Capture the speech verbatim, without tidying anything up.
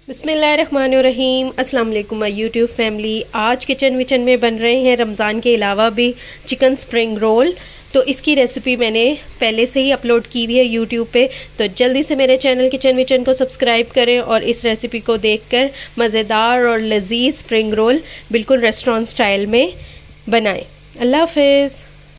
बिस्मिल्लाहिर्रहमानिर्रहीम। अस्सलाम वालेकुम माय यूट्यूब फैमिली। आज किचन विचन में बन रहे हैं रमज़ान के अलावा भी चिकन स्प्रिंग रोल। तो इसकी रेसिपी मैंने पहले से ही अपलोड की हुई है यूट्यूब पे, तो जल्दी से मेरे चैनल किचन विचन को सब्सक्राइब करें और इस रेसिपी को देखकर मज़ेदार और लजीज स्प्रिंग रोल बिल्कुल रेस्टोरेंट स्टाइल में बनाएं। अल्लाह हाफिज़।